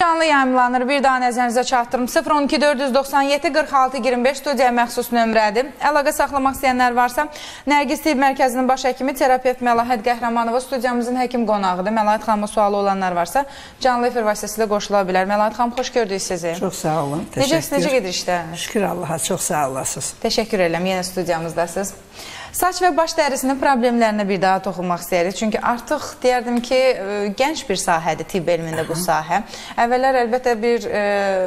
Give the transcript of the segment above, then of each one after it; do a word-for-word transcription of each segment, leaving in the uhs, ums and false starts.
Canlı yayımlanır. Bir daha nəzərinizə çatdırım. sıfır on iki dörd yüz doxsan yeddi qırx altı iyirmi beş studiyaya məxsus nömrədir. Əlaqə saxlamaq istəyənlər varsa, Nərgiz Tibb Mərkəzinin baş həkimi, terapevt Məlahət Qəhrəmanova studiyamızın həkim qonağıdır. Məlahət xanıma sualı olanlar varsa, canlı efir vasitəsilə qoşula bilər. Məlahət xanım, xoş gördük sizi. Çox sağ olun. Necə, necə gedir işləriniz? Şükür Allaha, çox sağ olasınız. Təşəkkür edirəm, yenə studiyamızdasınız. Saç və baş dərisinin problemlərinə bir daha toxunmaq istəyirik. Çünki artıq deyərdim ki, gənc bir sahədir tibb elmində bu sahə. Əvvəllər əlbəttə bir e,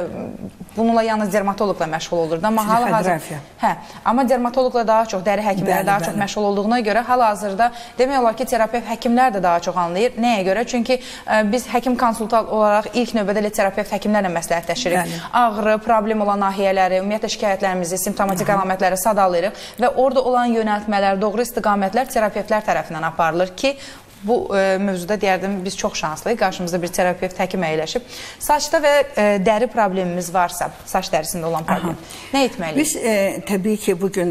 bununla yalnız dermatoloqla məşğul olurdu. Amma hal-hazırda hə, amma dermatoloqla daha çox, dəri həkimləri bəli, daha bəli. çox məşğul olduğuna görə hal-hazırda demək olar ki, terapevt həkimlər də daha çox anlayır. Nəyə görə? Çünki e, biz həkim konsultant olaraq ilk növbədə terapevt həkimlərlə məsləhətləşirik. Bəli. Ağrı, problem olan nahiyələri, ümumiyyətlə şikayətlərimizi, simptomatik əlamətləri sadalayırıq və orada olan yönəltmələr, doğru istiqamətlər terapevtlər tərəfindən aparılır ki, bu e, mövzuda deyərdim biz çox şanslıyıq. Qarşımızda bir terapevt həkim əyləşib. Saçda və e, dəri problemimiz varsa, saç dərisində olan problem, aha, nə etməliyik? Biz e, təbii ki, bugün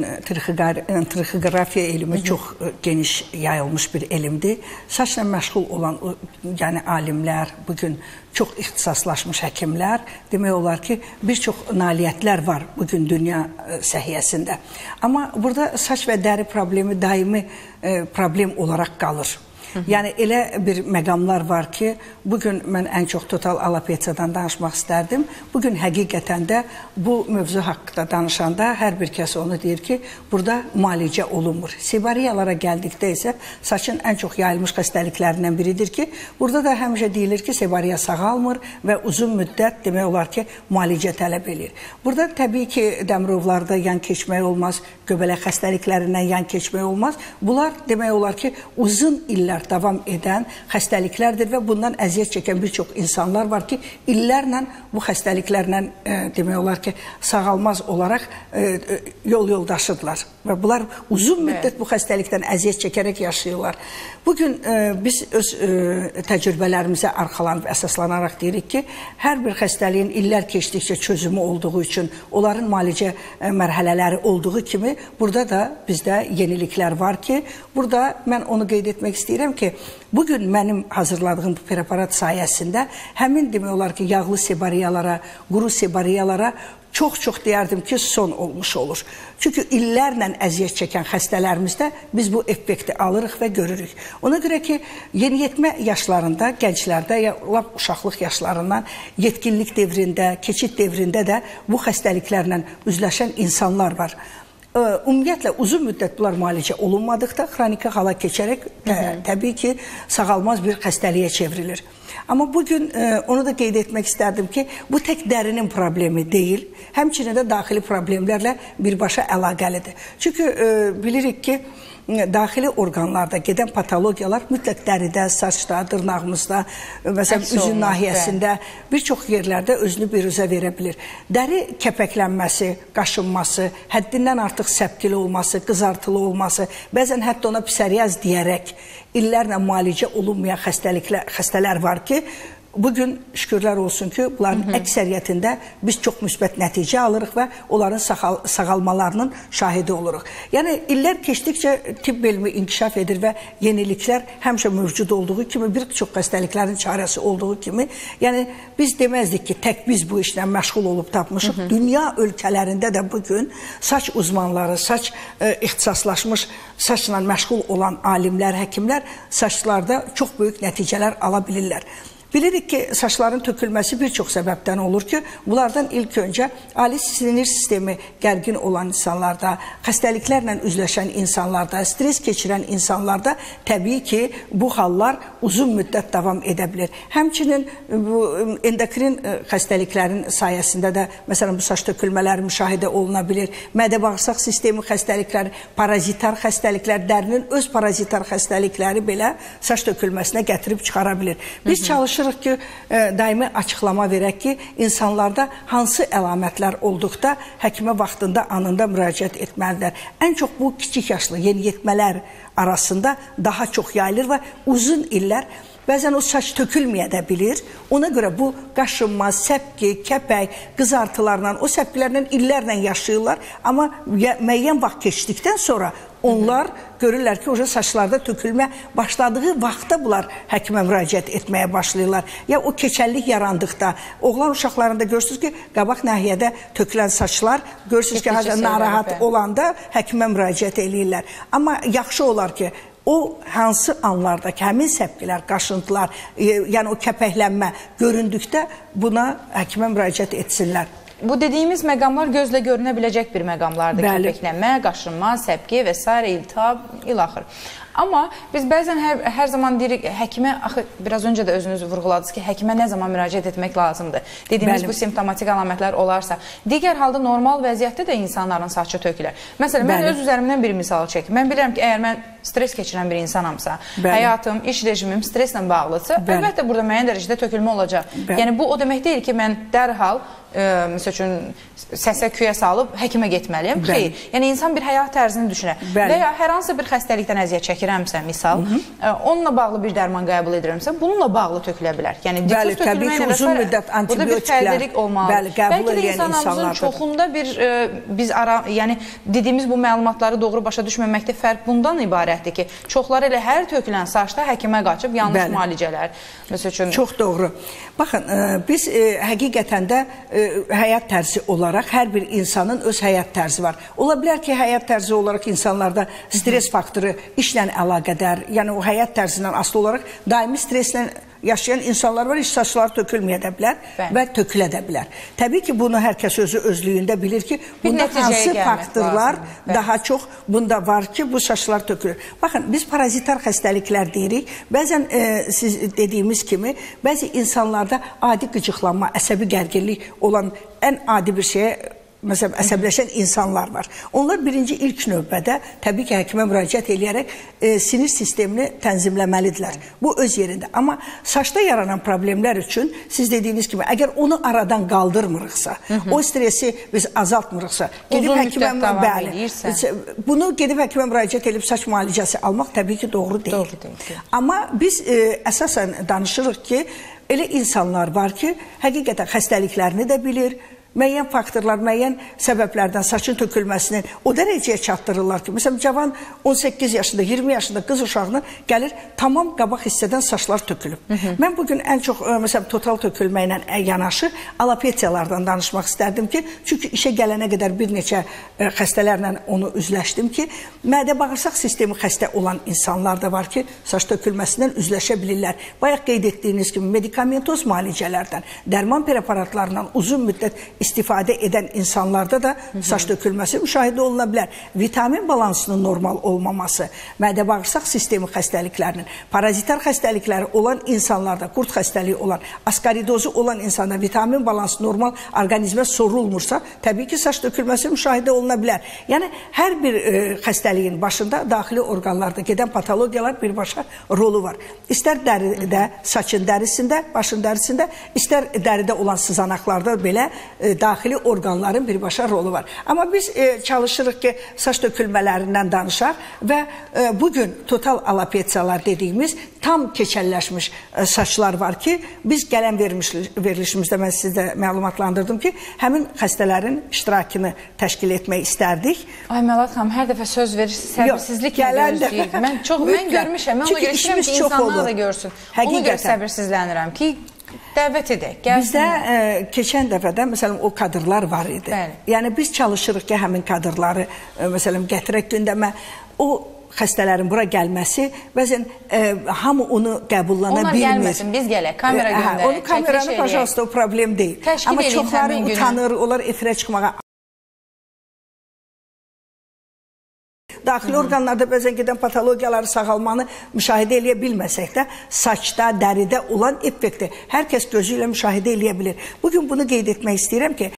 trixografiya elmi Hı -hı. çox e, geniş yayılmış bir elmdir. Saçla məşğul olan yəni alimlər, bugün çox ixtisaslaşmış həkimlər, demək olar ki, bir çox nailiyyətlər var bugün dünya e, səhiyyəsində. Amma burada saç və dəri problemi daimi e, problem olaraq qalır. Hı -hı. Yəni, elə bir məqamlar var ki, bugün mən ən çox total alopesiyadan danışmaq istərdim. Bugün həqiqətən də bu mövzu haqqında danışanda hər bir kəs onu deyir ki, burada müalicə olunmur. Sebariyalara gəldikdə isə saçın ən çox yayılmış xəstəliklərindən biridir ki, burada da həmişə deyilir ki, sebariya sağalmır və uzun müddət demək olar ki, müalicə tələb edir. Burada təbii ki, dəmirovlarda yan keçmək olmaz, göbələk xəstəliklərindən yan keçmək olmaz. Bunlar demək olar ki, uzun illər davam edən xəstəliklərdir və bundan əziyyət çəkən bir çox insanlar var ki, illərlə bu xəstəliklərlə e, demək olar ki, sağalmaz olaraq e, yol yoldaşıdırlar və bunlar uzun müddət evet. bu xəstəlikdən əziyyət çəkərək yaşayırlar. Bugün e, biz öz e, təcrübələrimizə arxalanıb əsaslanaraq deyirik ki, hər bir xəstəliyin illər keçdikcə çözümü olduğu üçün, onların müalicə e, mərhələləri olduğu kimi, burada da bizdə yeniliklər var ki, burada mən onu qeyd etmək istəyirəm ki, bugün mənim hazırladığım bu preparat sayəsində həmin demək olar ki, yağlı sebariyalara, quru sebariyalara çox-çox deyərdim ki, son olmuş olur. Çünki illərlə əziyyət çəkən xəstələrimizdə biz bu effekti alırıq və görürük. Ona görə ki, yeniyetmə yaşlarında, gənclərdə, ya lap uşaqlıq yaşlarından, yetkinlik devrində, keçid devrində də bu xəstəliklərlə üzləşən insanlar var. Ümumiyyətlə, uzun müddət bunlar müalicə olunmadıqda, xroniki hala keçərək tə, təbii ki, sağalmaz bir xəstəliyə çevrilir. Amma bugün e, onu da qeyd etmək istərdim ki, bu tək dərinin problemi deyil, həmçinin də daxili problemlərlə birbaşa əlaqəlidir. Çünki e, bilirik ki, daxili orqanlarda gedən patologiyalar mütləq dəridə, saçda, dırnağımızda, məsələn, üzün nahiyəsində bir çox yerlərdə özünü biruzə verə bilir. Dəri kəpəklənməsi, qaşınması, həddindən artıq səpkili olması, qızartılı olması, bəzən hətta ona psoriaz deyərək illərlə müalicə olunmayan xəstəliklər, xəstələr var ki, bugün şükürlər olsun ki, bunların Hı -hı. əksəriyyətində biz çox müsbət nəticə alırıq və onların sağal sağalmalarının şahidi oluruq. Yəni, illər keçdikcə tibb elmi inkişaf edir və yeniliklər həmişə mövcud olduğu kimi, bir çox xəstəliklərin çarəsi olduğu kimi, yəni biz deməzdik ki, tək biz bu işlə məşğul olub tapmışıq. Hı -hı. Dünya ölkələrində də bugün saç uzmanları, saç e, ixtisaslaşmış saçla məşğul olan alimlər, həkimlər saçlarda çox böyük nəticələr ala bilirlər. Bilirik ki, saçların tökülməsi bir çox səbəbdən olur ki, bunlardan ilk öncə ali sinir sistemi gərgin olan insanlarda, xəstəliklərlə üzləşən insanlarda, stres keçirən insanlarda təbii ki, bu hallar uzun müddət davam edə bilir. Həmçinin bu endokrin xəstəliklərin sayəsində də, məsələn, bu saç tökülmələri müşahidə oluna bilir. Mədə-bağırsaq sistemi xəstəlikləri, parazitar xəstəliklər, dərinin öz parazitar xəstəlikləri belə saç tökülməsinə gətirib çıxara bilir. Biz Hı -hı. çalışırıq ki, daimi açıqlama verək ki, insanlarda hansı əlamətlər olduqda həkimə vaxtında, anında müraciət etməlidir. Ən çox bu kiçik yaşlı yeniyetmələr arasında daha çox yayılır və uzun illər bəzən o saç tökülməyə də bilir. Ona görə bu qaşınma, səpki, kəpək, qızartılarla, o səpkilərlə illərlə yaşayırlar. Amma müəyyən vaxt keçdikdən sonra onlar görürlər ki, oca saçlarda tökülmə başladığı vaxtda bunlar həkimə müraciət etməyə başlayırlar. Ya o keçəllik yarandıqda, oğlan uşaqlarında görürsünüz ki, qabaq nahiyədə tökülən saçlar, görürsünüz ki, narahat olanda həkimə müraciət eləyirlər. Amma yaxşı olar ki, o hansı anlarda ki, həmin səpkilər, qaşıntılar, yəni o kəpəklənmə göründükdə buna həkimə müraciət etsinlər. Bu dediyimiz məqamlar gözlə görünə biləcək bir məqamlardır. Kəpəklənmə, qaşınma, səpki və s. iltihab, ilaxır. Amma biz bəzən hər, hər zaman deyirik, həkimə, axı, biraz öncə də özünüz vurğuladınız ki, həkimə nə zaman müraciət etmək lazımdır? Dediyimiz Bəli. bu simptomatik əlamətlər olarsa, digər halda normal vəziyyətdə də insanların saçı tökülər. Məsələn, mən Bəli. öz üzərimdən bir misal çəkim. Mən bilirəm ki, əgər mən stres keçirən bir insanamsa, Bəli. həyatım, iş rejimim streslə bağlıdırsa, Bəli. əlbəttə burada müəyyən dərəcədə tökülmə olacaq. Bəli. Yəni, bu o demək deyil ki, mən dərhal məsəl üçün səsə küyə salıb həkimə getməliyəm. Xeyr. Yəni insan bir həyat tərzini düşünər. Bəli. Və ya hər hansı bir xəstəlikdən əziyyət çəkirəmsə, misal, Hı -hı. onunla bağlı bir dərman qəbul edirəmsə, bununla bağlı tökülə bilər. Yəni Bəli, təbii ki, uzun müddət antibiotiklər. Burada bir fərqlilik olmalı. Bəli, qəbul edən insanlarımızın çoxunda bir e, biz ara, yəni dediyimiz bu məlumatları doğru başa düşməməkdə fərq bundan ibarətdir ki, çoxları elə hər tökülən saçda həkimə qaçıb yanlış Bəli. müalicələr. Məsəl üçün Çox doğru. Baxın, e, biz e, həqiqətən də e, həyat tərzi olaraq hər bir insanın öz həyat tərzi var. Ola bilər ki, həyat tərzi olaraq insanlarda stres faktoru işlə əlaqədar, yəni o həyat tərzindən asılı olaraq daimi streslə yaşayan insanlar var, heç saçları tökülməyə də bilər Bəli. və tökülə də bilər. Təbii ki, bunu hər kəs özü özlüyündə bilir ki, bunda hansı faktorlar daha çox bunda var ki, bu saçlar tökülür. Baxın, biz parazitar xəstəliklər deyirik. Bəzən e, siz dediyimiz kimi, bəzi insanlarda adi qıcıqlanma, əsəbi gərginlik olan ən adi bir şeyə məsələn, əsəbləşən insanlar var. Onlar birinci ilk növbədə təbii ki, həkimə müraciət edərək e, sinir sistemini tənzimləməlidirlər. Bu öz yerində. Amma saçda yaranan problemlər üçün siz dediyiniz kimi, əgər onu aradan qaldırmırıqsa, Hı -hı. o stresi biz azaltmırıqsa, gedib Uzun həkimə müddət edirsə, bunu gedib həkimə müraciət edib saç müalicəsi almaq təbii ki, doğru deyil. Doğru deyil. Amma biz e, əsasən danışırıq ki, elə insanlar var ki, həqiqətən xəstəliklərini də bilir, müəyyən faktorlar, müəyyən səbəblərdən saçın tökülməsini o dərəcəyə çatdırırlar ki, məsələn, cavan on səkkiz yaşında, iyirmi yaşında qız uşağına gəlir, tamam qabaq hissədən saçlar tökülüb. Hı -hı. Mən bugün ən çox, məsələn, total tökülmə ilə yanaşı alopesiyalardan danışmaq istərdim ki, çünki işə gələnə qədər bir neçə xəstələrlə onu üzləşdim ki, mədə-bağırsaq sistemi xəstə olan insanlar da var ki, saç tökülməsindən üzləşə bilirlər. Bayaq qeyd etdiyiniz kimi, medikamentoz müalicələrdən, dərman preparatlarından uzun müddət istifadə edən insanlarda da Hı -hı. saç tökülməsi müşahidə oluna bilər. Vitamin balansının normal olmaması, mədə-bağırsaq sistemi xəstəliklərinin, parazitar xəstəlikləri olan insanlarda, qurt xəstəliyi olan, askaridozu olan insanda vitamin balansı normal orqanizmə sorulmursa, təbii ki, saç tökülməsi müşahidə oluna bilər. Yəni, hər bir e, xəstəliyin başında daxili orqanlarda gedən patologiyalar birbaşa rolu var. İstər dəridə, saçın dərisində, başın dərisində, istər dəridə olan sızanaqlarda belə e, daxili orqanların birbaşa rolu var. Amma biz e, çalışırıq ki, saç tökülmələrindən danışaq və e, bugün total alopesiyalar dediyimiz tam keçəlləşmiş e, saçlar var ki, biz gələn vermiş, verilişimizdə mən sizə məlumatlandırdım ki, həmin xəstələrin iştirakını təşkil etmək istərdik. Ay Mələt xanım, hər dəfə söz verirsiniz, səbirsizliklə gözləyir. Mən çox, mən görmüşəm, mən ona görə istəyirəm ki, insanlar da görsün. Ona görə səbirsizlənirəm ki, dəvət edək. Bizdə e, keçən dəfədə, məsələn, o kadrlar var idi. Bəli. Yəni, biz çalışırıq ki, həmin kadrları, e, məsələn, gətirək gündəmə. O xəstələrin bura gəlməsi, bəzən e, hamı onu qəbullana Onlar bilmir. Onlar gəlməsin, biz gələk, kamera göndərək, onu kameranı, paşalsta, o problem deyil. Təşkil Amma çoxları utanır, onlar efirə çıxmağa. Daxili orqanlarda bəzən gedən patologiyaları, sağalmanı müşahidə eləyə bilməsək də, saçda, dəridə olan effekti hər kəs gözü ilə müşahidə eləyə bilir. Bugün bunu qeyd etmək istəyirəm ki,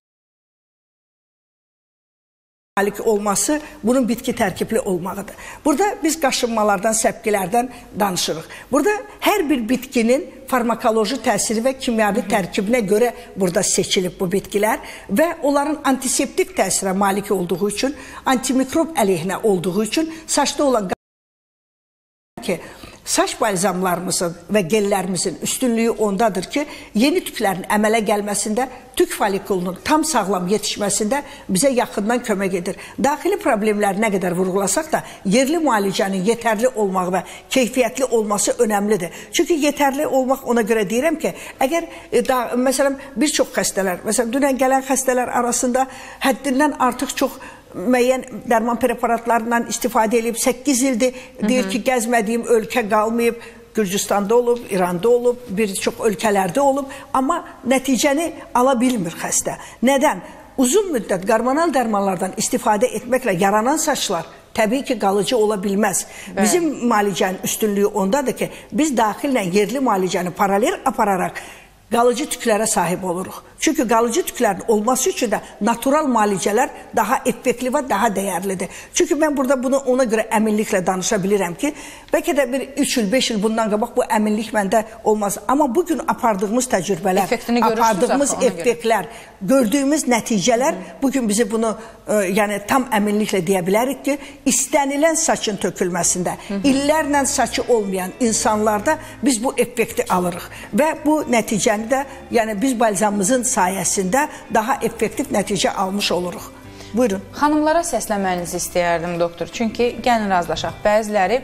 malik olması bunun bitki tərkibli olmağıdır. Burada biz qaşınmalardan, səpkilərdən danışırıq. Burada hər bir bitkinin farmakoloji təsiri və kimyavi tərkibinə görə burada seçilib bu bitkilər və onların antiseptik təsirə malik olduğu üçün, antimikrob əleyhinə olduğu üçün saçda olan ki, saç balzamlarımızın və gellərimizin üstünlüyü ondadır ki, yeni tüklərin əmələ gəlməsində, tük folikulunun tam sağlam yetişməsində bizə yaxından kömək edir. Daxili problemləri nə qədər vurğulasaq da, yerli müalicənin yetərli olmaq və keyfiyyətli olması önəmlidir. Çünki yetərli olmaq ona görə deyirəm ki, əgər, da, məsələn, bir çox xəstələr, məsələn, dünən gələn xəstələr arasında həddindən artıq çox müəyyən dərman preparatlarından istifadə edib, səkkiz ildir, deyir ki, gəzmədiyim ölkə qalmayıb, Gürcüstanda olub, İranda olub, bir çox ölkələrdə olub, amma nəticəni ala bilmir xəstə. Nədən? Uzun müddət hormonal dərmanlardan istifadə etməklə yaranan saçlar təbii ki, qalıcı ola bilməz. Bəli. Bizim müalicənin üstünlüyü ondadır ki, biz daxillə yerli müalicəni paralel apararaq qalıcı tüklərə sahib oluruq. Çünki qalıcı tüklərin olması üçün də natural müalicələr daha effektli və daha dəyərlidir. Çünki mən burada bunu ona görə əminliklə danışa bilirəm ki, bəlkə də bir üç il, beş il bundan qabaq bu əminlik məndə olmaz. Amma bugün apardığımız təcrübələr, apardığımız effektlər, gördüyümüz nəticələr bugün bizi bunu e, yəni tam əminliklə deyə bilərik ki, istənilən saçın tökülməsində, Hı -hı. illərlə saçı olmayan insanlarda biz bu effekti alırıq. Və bu nəticəni də yəni biz balzamımızın sayəsində daha effektiv nəticə almış oluruq. Buyurun. Xanımlara səsləmənizi istəyərdim, doktor. Çünki gəlin razılaşaq. Bəziləri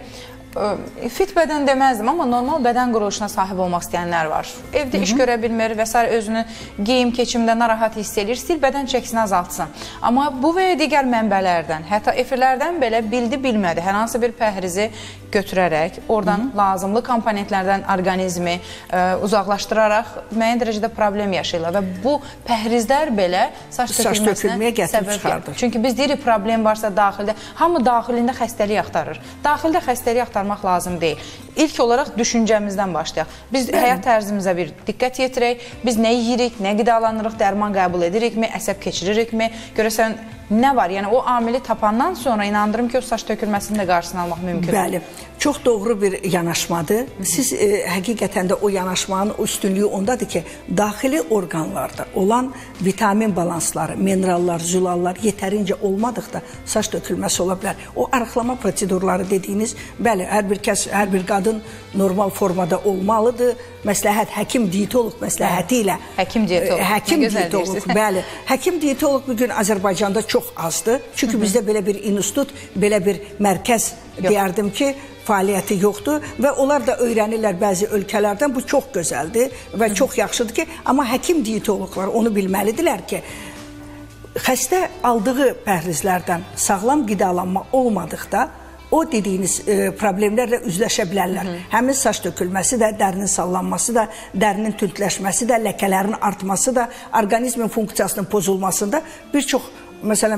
fit bədən deməzdim, amma normal bədən quruluşuna sahib olmaq istəyənlər var. Evdə Hı -hı. iş görə bilmir və s. özünü geyim keçimdə narahat hiss edir, stil bədən çəkisini azaltsın. Amma bu və digər mənbələrdən, hətta efirlərdən belə bildi, bilmədi. Hər hansı bir pəhrizi götürərək, oradan Hı -hı. lazımlı komponentlərdən orqanizmi ə, uzaqlaşdıraraq müəyyən dərəcədə problem yaşayırlar və bu pəhrizlər belə saç tökülməsinə səbəb gəlir. Çünki biz deyirik, problem varsa daxildə, hamı daxilində xəstəlik axtarır. Daxildə xəstəlik axtarmaq lazım deyil. İlk olaraq düşüncəmizdən başlayaq. Biz Bəli. həyat tərzimizə bir diqqət yetirək, biz nə yeyirik, nə qidalanırıq, dərman qəbul edirikmi, əsəb keçiririkmi, görəsən nə var? Yəni o amili tapandan sonra inandırım ki, o saç tökülməsinin də qarşısını almaq mümkündür. Bəli, çox doğru bir yanaşmadır. Siz e, həqiqətən də o yanaşmanın o üstünlüyü ondadır ki, daxili orqanlarda olan vitamin balansları, minerallar, zülallar yetərincə olmadıqda saç tökülməsi ola bilər. O arıqlama prosedurları dediyiniz, bəli, hər bir kəs, hər bir qadın normal formada olmalıdır. Məsləhət, həkim diyetoloq məsləhəti ilə. Həkim diyetoloq. Həkim diyetoloq, bəli. Həkim diyetoloq bugün Azərbaycanda çox azdır. Çünki Hı -hı. bizdə belə bir institut, belə bir mərkəz Yox. deyərdim ki, fəaliyyəti yoxdur və onlar da öyrənirlər bəzi ölkələrdən. Bu çox gözəldir və Hı -hı. çox yaxşıdır ki, amma həkim diyetoloqlar onu bilməlidirlər ki, xəstə aldığı pəhrizlərdən sağlam qidalanma olmadıqda o dediyiniz e, problemlərlə üzləşə bilərlər. Hı -hı. Həmin saç tökülməsi də, dərinin sallanması da, dərinin tündləşməsi də, ləkələrin artması da, orqanizmin funksiyasının pozulmasında bir çox məsələn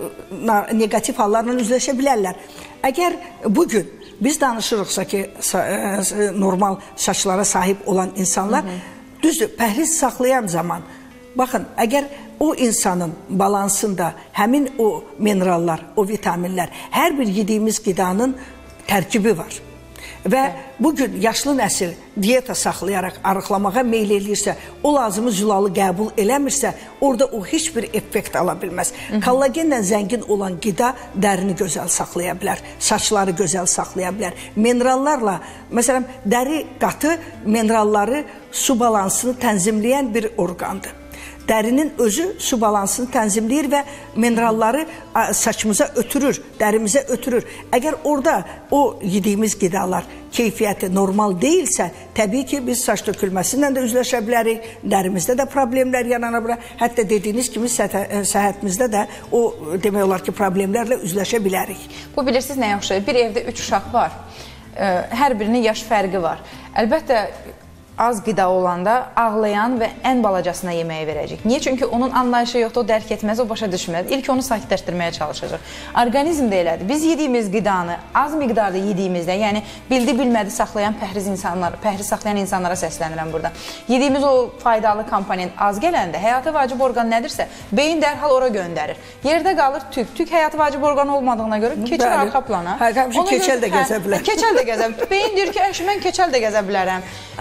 e, negativ hallarla üzləşə bilərlər. Əgər bugün biz danışırıqsa ki, e, normal saçlara sahib olan insanlar, Hı -hı. düzdür, pəhriz saxlayan zaman, baxın, əgər o insanın balansında həmin o minerallar, o vitaminlər, hər bir yediyimiz qidanın tərkibi var. Və bugün yaşlı nəsil diyeta saxlayaraq arıqlamağa meyl eləyirsə, o lazımı zülalı qəbul eləmirsə, orada o heç bir effekt ala bilməz. Hı -hı. Kollagenlə zəngin olan qida dərini gözəl saxlaya bilər, saçları gözəl saxlaya bilər. Minerallarla, məsələn, dəri qatı mineralları, su balansını tənzimləyən bir orqandır. Dərinin özü su balansını tənzimləyir və mineralları saçımıza ötürür, dərimizə ötürür. Əgər orada o yediyimiz qidalar keyfiyyəti normal deyilsə, təbii ki, biz saç tökülməsindən də üzləşə bilərik, dərimizdə də problemlər yanana bilər. Hətta dediyiniz kimi səhhətimizdə də o demək olar ki, problemlərlə üzləşə bilərik. Bu bilirsiniz nə yaxşı? Bir evdə üç uşaq var, hər birinin yaş fərqi var. Əlbəttə, az qida olanda ağlayan və ən balacasına yeməyi verəcək. Niyə? Çünki onun anlayışı yoxdur, o dərk etməz, o başa düşməz. İlk onu sakitləşdirməyə çalışacaq. Orqanizm də elədir. Biz yediyimiz qidanı az miqdarda yediyimizdə, yəni bildi-bilmədi saxlayan pəhriz insanlar, pəhriz saxlayan insanlara səslənirəm burada. Yediyimiz o faydalı komponent az gələndə, həyata vacib orqan nədirsə, beyin dərhal ora göndərir. Yerdə qalır tük. Tük həyata vacib orqan olmadığına görə keçir arxa plana. Həmişə keçəl də gəzə bilər. Keçəl də gəzə bilər. Beyin deyir ki, mən keçəl də gəzə bilərəm. Zəhmət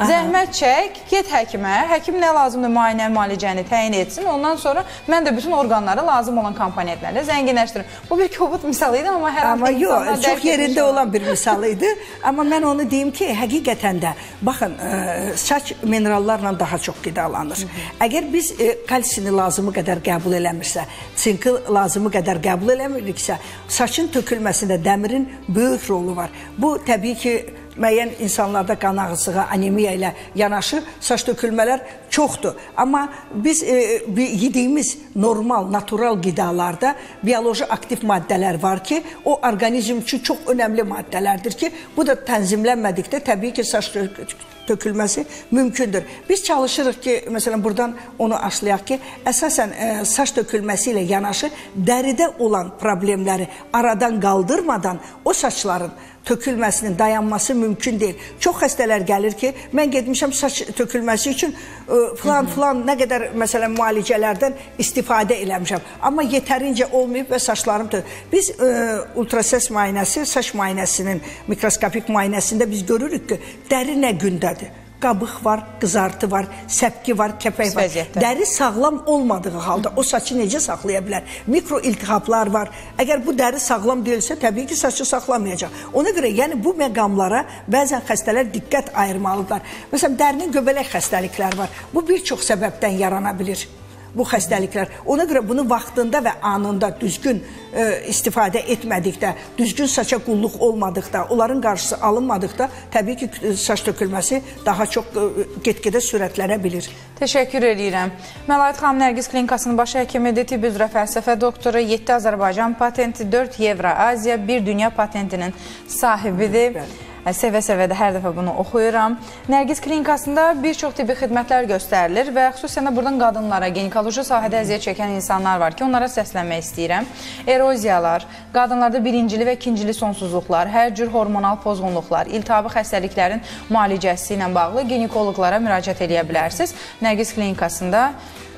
Xət çək, get həkimə, həkim nə lazımdır müayinə müalicəni təyin etsin, ondan sonra mən də bütün orqanları lazım olan komponentlərlə zənginləşdirim. Bu bir kobud misal idi, amma hər amma yox, çox yerində olan bir misal idi. Amma mən onu deyim ki, həqiqətən də, baxın, ə, saç minerallarla daha çox qidalanır. Hı -hı. Əgər biz ə, kalsini lazımı qədər qəbul eləmirsə, sinki lazımı qədər qəbul eləmiriksə, saçın tökülməsində dəmirin böyük rolu var. Bu, təbii ki, müəyyən insanlarda qan ağrısı, anemiya ilə yanaşı saç tökülmələr çoxdur. Amma biz e, yediyimiz normal, natural qidalarda bioloji aktiv maddələr var ki, o orqanizm üçün çox önəmli maddələrdir ki, bu da tənzimlənmədikdə təbii ki, saç tökülməsi mümkündür. Biz çalışırıq ki, məsələn, buradan onu aşlayaq ki, əsasən e, saç tökülməsi ilə yanaşı dəridə olan problemləri aradan qaldırmadan o saçların tökülməsinin dayanması mümkün deyil. Çox xəstələr gəlir ki, mən getmişəm saç tökülməsi üçün filan filan nə qədər məsələn müalicələrdən istifadə eləmişəm. Amma yetərincə olmayıb və saçlarım tökülür. Biz ə, ultrasəs müayinəsi, saç müayinəsinin mikroskopik müayinəsində biz görürük ki, dəri nə gündədir. Qabıq var, qızartı var, səpki var, kəpək var. Dəri sağlam olmadığı halda o saçı necə saxlaya bilər? Mikro iltihaplar var. Əgər bu dəri sağlam deyilsə, təbii ki, saçı saxlamayacaq. Ona görə, yəni bu məqamlara bəzən xəstələr diqqət ayırmalıdırlar. Məsələn, dərinin göbələk xəstəlikləri var. Bu bir çox səbəbdən yarana bilir. Bu xəstəliklər. Ona görə bunu vaxtında və anında düzgün e, istifadə etmədikdə, düzgün saça qulluq olmadıqda, onların qarşısı alınmadıqda təbii ki, saç tökülməsi daha çox e, get-gedə sürətlənə bilir. Təşəkkür edirəm. Məlayət xanım Nərgiz Klinikasının baş həkimidir, tibb üzrə fəlsəfə doktoru, yeddi Azərbaycan patenti, dörd Evroaziya, bir dünya patentinin sahibidir. Bəli. Sevə-sevə də hər dəfə bunu oxuyuram. Nərgiz Klinikasında bir çox tibbi xidmətlər göstərilir və xüsusən də buradan qadınlara, ginekoloji sahədə əziyyət çəkən insanlar var ki, onlara səslənmək istəyirəm. Eroziyalar, qadınlarda birincili və ikincili sonsuzluqlar, hər cür hormonal pozğunluqlar, iltihabi xəstəliklərin müalicəsi ilə bağlı ginekoloqlara müraciət edə bilərsiniz. Nərgiz Klinikasında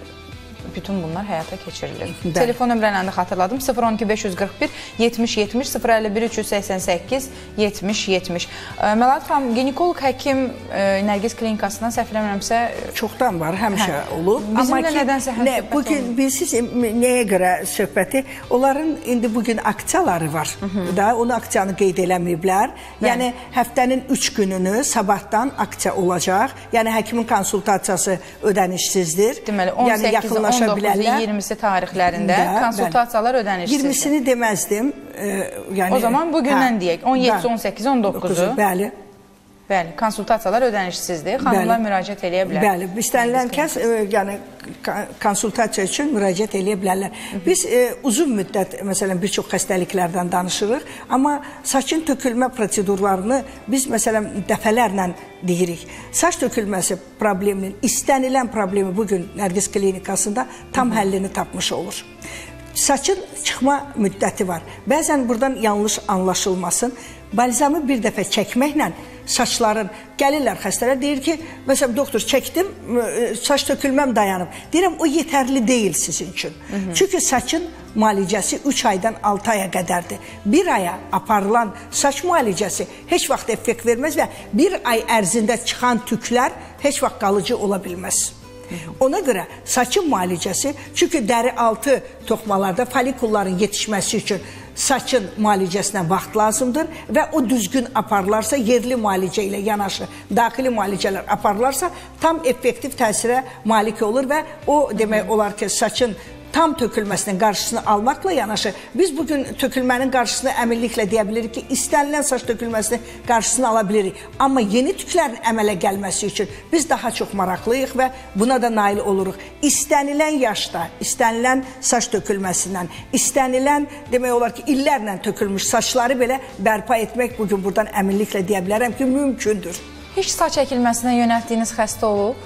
bütün bunlar həyata keçirilir. Bəli. Telefon nömrələrini xatırladım. sıfır on iki beş yüz qırx bir yetmiş yetmiş, sıfır əlli bir üç yüz səksən səkkiz yetmiş yetmiş. Məlayət xanım, ginekoloq həkim Nərgiz Klinikasından səhv eləmirəmsə çoxdan var, həmişə hə. olub. Bizim də nədənsə həm nə, bugün bilsiz nəyə görə söhbəti? Onların indi bugün aksiyaları var. Hı -hı. Da onu aksiyanı qeyd eləməyiblər. Bəli. Yəni həftənin üç gününü sabahdan aksiya olacaq. Yəni həkimin konsultasiyası ödənişsizdir. Deməli on səkkiz on doqquz iyirmisi tarixlərində də, konsultasiyalar ödənişsizdir. iyirmisini deməzdim. E, yəni, o zaman bugündən hə, deyək. on yeddi, on səkkiz, on doqquzu. Bəli. Bəli, konsultasiyalar ödənişsizdir. Xanımlar müraciət eləyə bilər. Bəli, istənilən kəs e, yəni konsultasiya üçün müraciət eləyə bilərlər. Biz e, uzun müddət məsələn bir çox xəstəliklərdən danışırıq, amma saçın tökülmə prosedurlarını biz məsələn dəfələrlə deyirik. Saç tökülməsi probleminin, istənilən problemi bugün Nərgiz Klinikasında tam Hı -hı. həllini tapmış olur. Saçın çıxma müddəti var. Bəzən buradan yanlış anlaşılmasın. Balzamı bir dəfə çəkməklə saçların, gəlirlər xəstələr, deyir ki, məsələn, doktor çəkdim, saç tökülməm dayanıb. Deyirəm, o yetərli deyil sizin üçün. Hı -hı. Çünki saçın müalicəsi üç aydan altı aya qədərdir. Bir aya aparılan saç müalicəsi heç vaxt effekt verməz və bir ay ərzində çıxan tüklər heç vaxt qalıcı ola bilməz. Ona görə saçın müalicəsi, çünki dəri altı toxmalarda folikulların yetişməsi üçün saçın müalicəsinə vaxt lazımdır və o düzgün aparılarsa, yerli müalicə ilə yanaşı daxili müalicələr aparılarsa tam effektiv təsirə malik olur və o demək olar ki, saçın tam tökülməsinin qarşısını almaqla yanaşı, biz bugün tökülmənin qarşısını əminliklə deyə bilirik ki, istənilən saç tökülməsinin qarşısını ala bilirik. Amma yeni tüklərin əmələ gəlməsi üçün biz daha çox maraqlıyıq və buna da nail oluruq. İstənilən yaşda, istənilən saç tökülməsindən, istənilən demək olar ki, illərlə tökülmüş saçları belə bərpa etmək bugün buradan əminliklə deyə bilərəm ki, mümkündür. Heç saç əkilməsinə yönəltdiyiniz xəstə olub?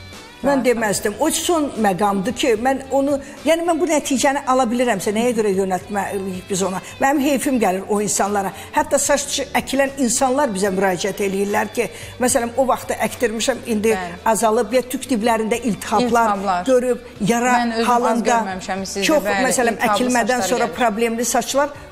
Mən deməzdim. O son məqamdır ki, mən onu, yəni mən bu nəticəni ala bilirəmsə, nəyə görə yönəltməliyik biz ona? Mənim heyfim gəlir o insanlara. Hətta saç əkilən insanlar bizə müraciət eləyirlər ki, məsələn, o vaxtda əkdirmişəm, indi Bəli. azalıb, ya tük diblərində iltihablar, iltihablar görüb, yara halında çox, bəli, məsələn, əkilmədən sonra problemli saçlar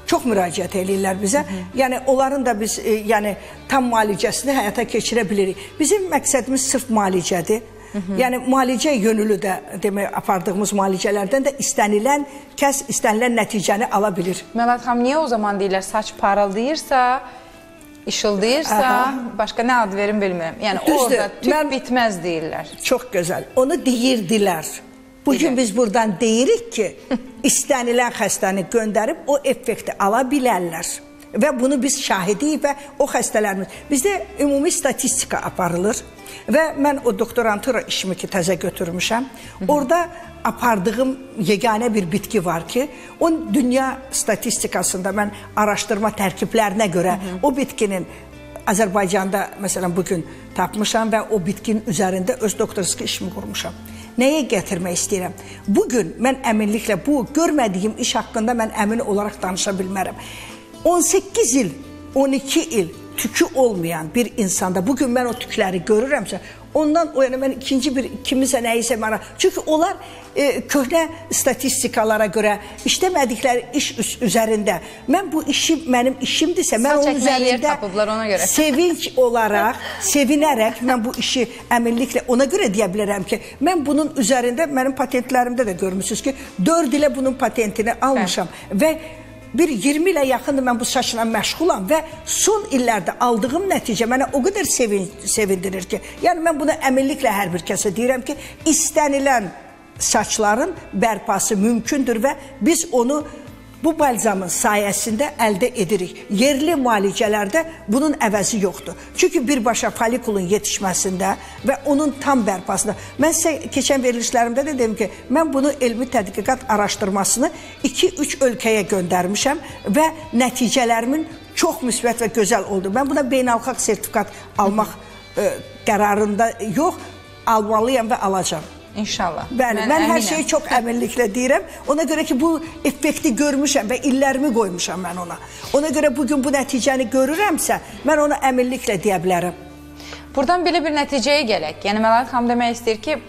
çox müraciət edirlər bizə. Hı -hı. Yəni onların da biz e, yəni tam müalicəsini həyata keçirə bilirik. Bizim məqsədimiz sırf müalicədir. Hı -hı. Yəni müalicə yönülü də demək apardığımız müalicələrdən də istənilən kəs istənilən nəticəni ala bilir. Məlahət xanım, niyə o zaman deyirlər saç parıldayırsa, işıldayırsa, aha, başqa nə ad verim bilmirəm. Yəni düzdür, orada tük mən, bitməz deyirlər. Çox gözəl. Onu deyirdilər. Bugün Deyir. biz buradan deyirik ki, istənilən xəstəni göndərib o effekti ala bilərlər. Və bunu biz şahidiyik və o xəstələrimiz. Bizdə ümumi statistika aparılır və mən o doktorantura işimi ki təzə götürmüşəm. Orada apardığım yeganə bir bitki var ki, o dünya statistikasında mən araşdırma tərkiblərinə görə Hı -hı. o bitkinin Azərbaycanda məsələn bugün tapmışam və o bitkinin üzərində öz doktorski işimi qurmuşam. Nəyə gətirmək istəyirəm? Bugün mən əminliklə bu görmədiyim iş haqqında mən əmin olaraq danışa bilmərəm. on səkkiz il, on iki il tükü olmayan bir insanda bugün mən o tükləri görürəmsə, ondan o yəni mən ikinci bir kimisə nəyisə mənə. Çünki onlar e, köhnə statistikalara görə işləmədikləri iş üzərində. Mən bu işi mənim işimdirsə, mən Saç onun üzərində tapıblar, ona görə. sevinç olaraq, sevinərək mən bu işi əminliklə ona görə deyə bilərəm ki, mən bunun üzərində mənim patentlərimdə də görmüşsünüz ki, dörd ilə bunun patentini almışam Hə. və bir iyirmi ilə yaxındır mən bu saçla məşğulam və son illərdə aldığım nəticə mənə o qədər sevin, sevindirir ki, yəni mən buna əminliklə hər bir kəsə deyirəm ki, istənilən saçların bərpası mümkündür və biz onu bu balzamın sayəsində əldə edirik. Yerli müalicələrdə bunun əvəzi yoxdur. Çünki birbaşa folikulun yetişməsində və onun tam bərpasında. Mən sizə keçən verilişlərimdə də dedim ki, mən bunu elmi tədqiqat araşdırmasını iki üç ölkəyə göndərmişəm və nəticələrimin çox müsbət və gözəl oldu. Mən buna beynəlxalq sertifikat almaq e, qərarında yox, almalıyam və alacağım. İnşallah. Bəli, mən, mən hər şeyi çox əminliklə deyirəm. Ona görə ki, bu effekti görmüşəm və illərimi qoymuşam mən ona. Ona görə bugün bu nəticəni görürəmsə, mən ona əminliklə deyə bilərəm. Buradan belə bir nəticəyə gələk. Yəni, Məlahət xanım demək istəyir ki,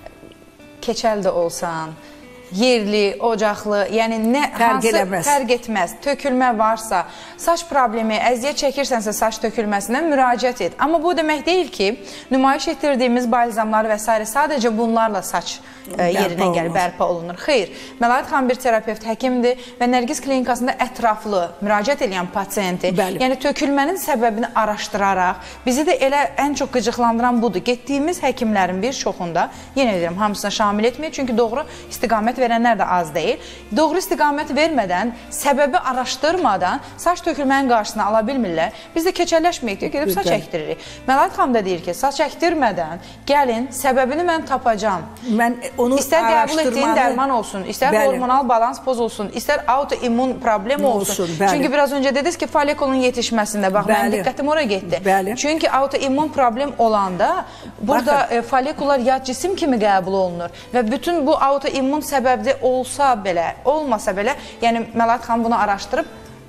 keçəl də olsan, yerli, ocaqlı, yəni nə fərq eləməz. Fərq etməz. Tökülmə varsa, saç problemi, əziyyət çəkirsənsə saç tökülməsindən müraciət et. Amma bu demək deyil ki, nümayiş etdirdiyimiz balzamlar və s. sadəcə bunlarla saç e, yerinə gəlir, bərpa olunur. Xeyr, Məlahət xanım bir terapevt həkimdir və Nərgiz klinikasında ətraflı müraciət edən pasiyenti, Bəli. yəni tökülmənin səbəbini araşdıraraq, bizi də elə ən çox qıcıqlandıran budur. Getdiyimiz həkimlərin bir çoxunda, yenə deyirəm, hamısına şamil etməyir, çünki doğru istiqamət verənlər də az deyil. Doğru istiqamət vermədən, səbəbi araşdırmadan saç tökülmənin qarşısını ala bilmirlər. Biz də keçəlləşməyik deyə gedib saç əktiririk. Məlahət xanım da deyir ki, saç əkdirmədən gəlin, səbəbini mən tapacam. Mən onu İstər qəbul etdiyin dərman olsun, istər bəli. hormonal balans pozulsun, istər autoimmun problem olsun. olsun Çünki biraz öncə dediniz ki, folikulun yetişməsində, bax, mənim diqqətim oraya getdi. Bəli. Çünki autoimmun problem olanda, burada e, folikullar yad cisim kimi qəbul olunur və bütün bu autoimmun səbəbdə olsa belə, olmasa belə, yəni Məlahət xanım bunu araşdırıb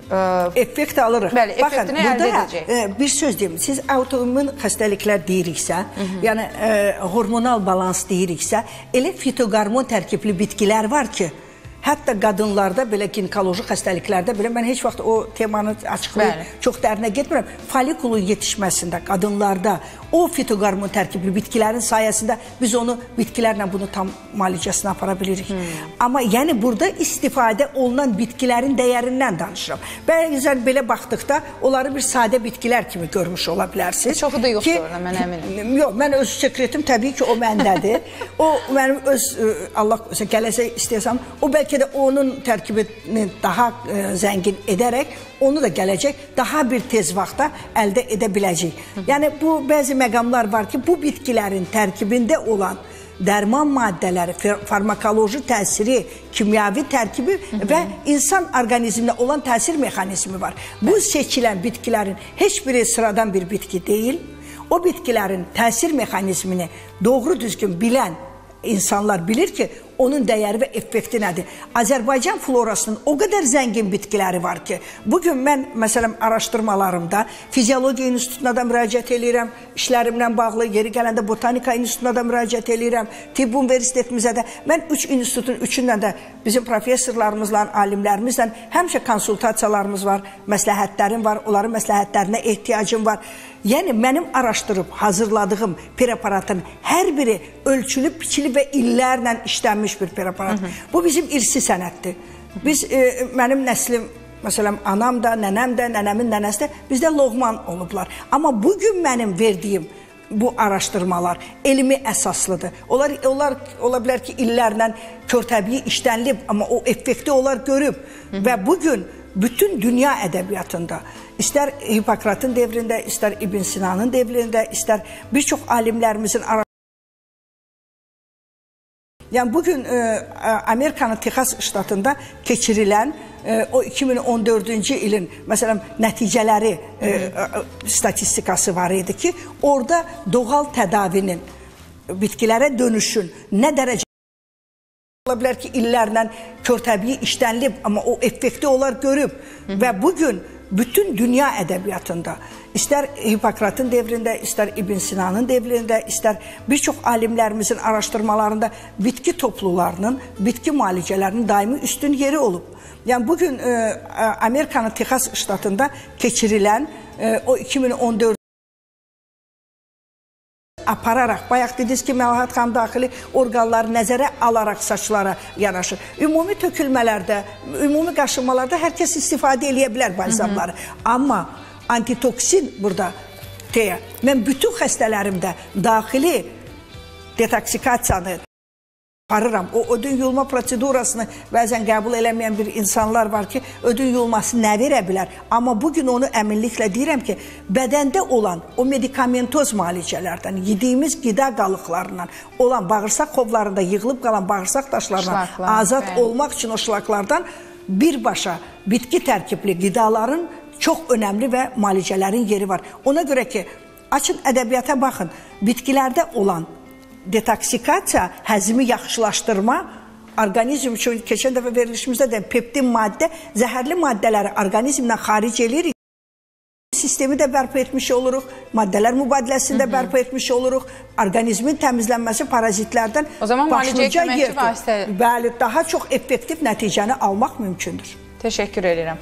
e, effekt alırıq. Bəli, effektini əldə edəcək. E, bir söz deyim, siz autoimmun xəstəliklər deyiriksə, Hı -hı. yəni e, hormonal balans deyiriksə, elə fitoqormon tərkibli bitkilər var ki, hətta qadınlarda, belə ginekoloji xəstəliklərdə belə, mən heç vaxt o temanı açıqlayıb, çox dərinə getmirəm. Folikulun yetişməsində, qadınlarda o fitoqormon tərkibli bitkilərin sayəsində biz onu, bitkilərlə bunu tam müalicəsini apara bilirik. Hmm. Amma yəni burada istifadə olunan bitkilərin dəyərindən danışıram. Bəzən belə baxdıqda, onları bir sadə bitkilər kimi görmüş ola bilərsiniz. Çoxu da yoxdur orada, mən əminəm. Yox, mən öz sekretim təbii ki, o məndədir. O mənim öz, Allah gələcək istəyəsəm, o bəlkə də onun tərkibini daha e, zəngin edərək, onu da gələcək, daha bir tez vaxtda əldə edə biləcək. Yəni, bu bəzi məqamlar var ki, bu bitkilərin tərkibində olan dərman maddələri, farmakoloji təsiri, kimyavi tərkibi Hı -hı. və insan orqanizminə olan təsir mexanizmi var. Bu seçilən bitkilərin heç biri sıradan bir bitki deyil. O bitkilərin təsir mexanizmini doğru düzgün bilən insanlar bilir ki, onun dəyəri və effekti nədir? Azərbaycan florasının o qədər zəngin bitkiləri var ki, bugün mən, məsələn, araşdırmalarımda Fiziologiya İnstitutuna da müraciət edirəm, işlərimlə bağlı, yeri gələndə Botanika İnstitutuna da müraciət edirəm, Tibb Universitetimizə də. Mən üç institutun üçündən də bizim professorlarımızla, alimlərimizlə həmişə konsultasiyalarımız var, məsləhətlərim var, onların məsləhətlərinə ehtiyacım var. Yəni, mənim araşdırıb hazırladığım preparatın hər biri ölçülü, biçili və illərlə işlənmiş bir preparat. Hı -hı. Bu bizim irsi sənətdir. Biz, e, mənim nəslim, məsələn, anam da, nənəm də, nənəmin nənəsi də bizdə Loğman olublar. Amma bugün mənim verdiyim bu araşdırmalar elmi əsaslıdır. Onlar, onlar ola bilər ki, illərlə körtəbii işlənilib, amma o effekti onlar görüb. Hı -hı. Və bugün bütün dünya ədəbiyyatında, istər Hipokratın devrində, istər İbn Sinanın devrində, istər bir çox alimlərimizin araşdırmaları. Yəni, bugün e, Amerikanın Texas ştatında keçirilən e, o iki min on dördüncü ilin, məsələn, nəticələri e, statistikası var idi ki, orada doğal tədavinin, bitkilərə dönüşün nə dərəcə ola bilər ki, illərlə körtəbii işlənilib, amma o effekti onlar görüb. Hı -hı. Və bugün bütün dünya ədəbiyyatında, istər Hipokratın devrində, istər İbn Sinanın devrində, istər bir çox alimlərimizin araşdırmalarında bitki toplularının, bitki müalicələrinin daimi üstün yeri olub. Yəni, bugün e, Amerikanın Texas ştatında keçirilən e, o iki min on dörd apararaq, bayaq dediniz ki, Məlahət xanım daxili orqanları nəzərə alaraq saçlara yanaşır. Ümumi tökülmələrdə, ümumi qaşınmalarda hər kəs istifadə edə bilər balzamları. Hı -hı. Amma antitoksin burada deyə, mən bütün xəstələrimdə daxili detoksikasiyanı aparıram. O ödün yulma prosedurasını bəzən qəbul eləməyən bir insanlar var ki, ödün yulması nə verə bilər? Amma bugün onu əminliklə deyirəm ki, bədəndə olan o medikamentoz müalicələrdən, yediyimiz qida qalıqlarından olan bağırsaq xovlarında yığılıb qalan bağırsaq daşlarından azad bəli. olmaq üçün o şlaklardan birbaşa bitki tərkibli qidaların çox önəmli və müalicələrin yeri var. Ona görə ki, açın ədəbiyyata baxın, bitkilərdə olan detoksikasiya, həzmi yaxşılaşdırma, orqanizm üçün keçən dəfə verilişimizdə də peptin maddə, zəhərli maddələri orqanizmdən xaric edirik. Sistemi də bərpa etmiş oluruq, maddələr mübadiləsində bərpa etmiş oluruq, orqanizmin təmizlənməsi parazitlərdən başlıca yerdir. Bəli, daha çox effektiv nəticəni almaq mümkündür. Təşəkkür edirəm.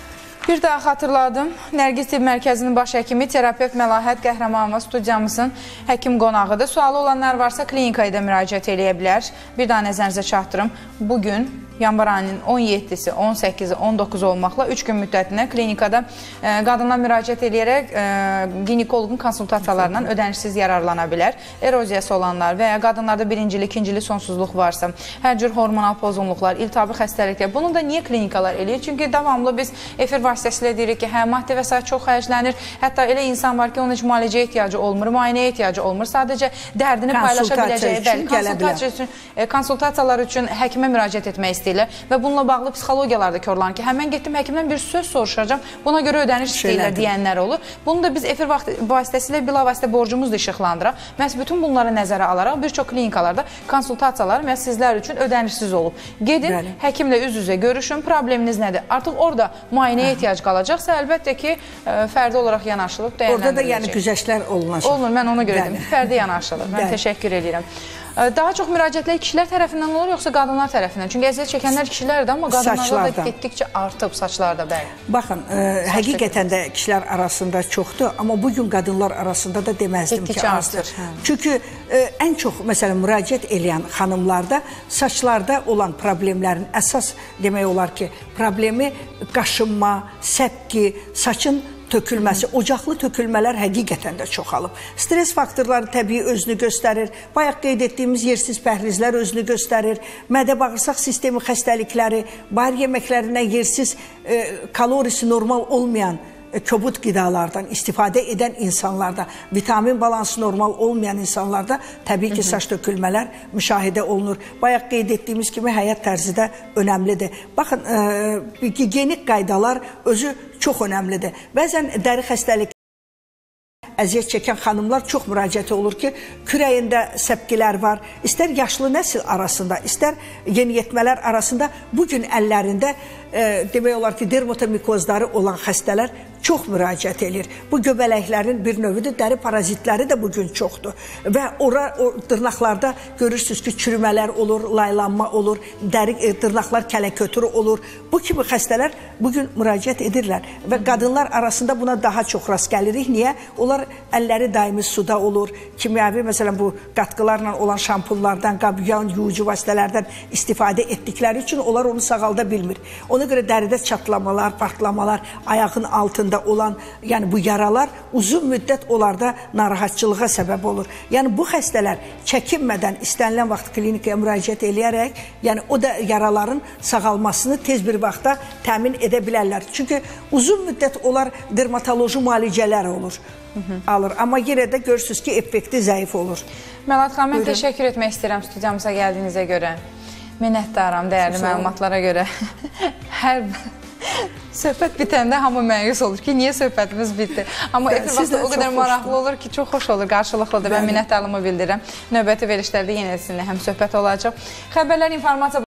Bir daha xatırladım, Nərgiz Tibb Mərkəzinin baş həkimi, terapevt Məlahət Qəhrəmanova studiyamızın həkim qonağıdır. Sualı olanlar varsa klinikaya da müraciət edə bilər. Bir daha nəzərinizə çatdırım. Bugün yanvar ayının on yeddisi, on səkkizi, on doqquzu olmaqla üç gün müddətinə klinikada e, qadınlar müraciət edərək e, ginekologun konsultasiyalarından ödənişsiz yararlana bilər. Eroziyası olanlar və ya qadınlarda birincili, ikincili sonsuzluq varsa, hər cür hormonal pozğunluqlar, iltihabi xəstəliklər. Bunu da niyə klinikalar eləyir? Çünki davamlı biz efir vasitəsilə deyirik ki, hə, maddi vəsait çox xərclənir. Hətta elə insan var ki, onun heç müalicəyə ehtiyacı olmur, müayinəyə ehtiyacı olmur. Sadəcə dərdini paylaşa biləcəyi, bəli, konsultasiya üçün, e, konsultasiyalar üçün həkimə müraciət etmək istəyir. Və bununla bağlı psixologiyalar da körlanır ki, həmən getdim həkimdən bir söz soruşacağam, buna görə ödəniş istəyirlər deyənlər olur. Bunu da biz efir vasitəsilə bilavasitə borcumuz da işıqlandıraq. Məhz bütün bunları nəzərə alaraq bir çox klinikalarda konsultasiyalar məhz sizlər üçün ödənişsiz olub. Gedin, bəli. Həkimlə üz-üzə görüşün, probleminiz nədir? Artıq orada müayinəyə ehtiyac qalacaqsa, əlbəttə ki, fərdi olaraq yanaşılıb dəyərləndiriləcək. Orada da yəni güzəştlər olunacaq. Olunur, mən ona görə dedim, fərdi yanaşılır. Mən təşəkkür edirəm. Daha çox müraciətlər kişilər tərəfindən olur, yoxsa qadınlar tərəfindən? Çünki əziyyət çəkənlər kişilərdir, amma qadınlarda da getdikcə artıb saçlarda, bəli. Baxın, e, həqiqətən də kişilər arasında çoxdur, amma bugün qadınlar arasında da deməzdim ki, azdır. Çünki e, ən çox, məsələn, müraciət eləyən xanımlarda saçlarda olan problemlərin əsas demək olar ki, problemi qaşınma, səpki, saçın tökülməsi, ocaqlı tökülmələr həqiqətən də çoxalıb. Stres faktorları təbii özünü göstərir, bayaq qeyd etdiyimiz yersiz pəhrizlər özünü göstərir, mədə-bağırsaq sistemi xəstəlikləri, bayır yeməklərindən yersiz e, kalorisi normal olmayan e, kobud qidalardan istifadə edən insanlarda, vitamin balansı normal olmayan insanlarda təbii ki, saç tökülmələr müşahidə olunur. Bayaq qeyd etdiyimiz kimi həyat tərzi də önəmlidir. Baxın, e, gigiyenik qaydalar özü çox önəmlidir. Bəzən dəri xəstəlik əziyyət çəkən xanımlar çox müraciət olur ki, kürəyində səpkilər var. İstər yaşlı nəsil arasında, istər yeniyetmələr arasında bugün əllərində e, demək olar ki, dermatomikozları olan xəstələr çox müraciət edir. Bu göbələklərin bir növüdür, dəri parazitləri də bugün çoxdur. Və ora, o dırnaqlarda görürsünüz ki, çürümələr olur, laylanma olur, dəri, e, dırnaqlar kələkötürü olur. Bu kimi xəstələr bugün müraciət edirlər və qadınlar arasında buna daha çox rast gəlirik. Niyə? Onlar əlləri daimi suda olur, kimyəvi, məsələn, bu qatqılarla olan şampunlardan, qabyan, yuyucu vasitələrdən istifadə etdikləri üçün onlar onu sağalda bilmir. Ona görə dəridə çatlamalar, partlamalar, ayağın altında olan, yəni bu yaralar uzun müddət onlarda narahatçılığa səbəb olur. Yəni bu xəstələr çəkinmədən istənilən vaxt klinikaya müraciət eləyərək, yəni o da yaraların sağalmasını tez bir vaxtda təmin edə bilərlər. Çünki uzun müddət onlar dermatoloji müalicələr olur, Hı -hı. alır. Amma yenə də görürsünüz ki, effekti zəif olur. Məlahət xanım, mən təşəkkür etmək istəyirəm studiyamıza gəldiyinizə görə. Minnətdaram dəyərli məlumatlara görə. Hər söhbət bitəndə hamı məyus olur ki, niyə söhbətimiz bitdi? Amma efir vaxtı o qədər maraqlı olur ki, çox xoş olur, qarşılıqlı da. Mən minnətdarlığımı bildirirəm. Növbəti verilişlərdə yenə sizinlə həm söhbət olacaq. Xəbərlər, informasiya